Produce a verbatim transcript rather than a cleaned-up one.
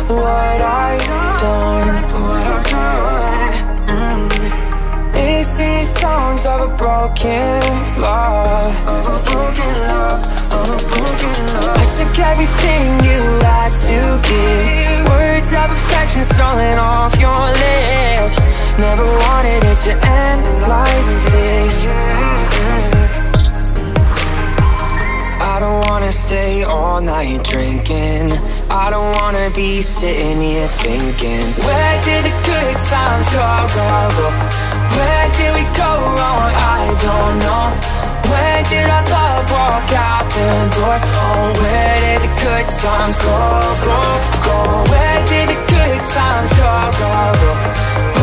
what I've done. mm. Is these songs of a broken love, of a broken love, of a broken love. I took everything you had to give, words of affection stolen off your lips. Never wanted it to end like this. I don't wanna stay all night drinking. I don't wanna be sitting here thinking, where did the good times go, go, go? Where did we go wrong? I don't know. Where did our love walk out the door? Oh, where did the good times go, go, go? Where did the good times go, go, go?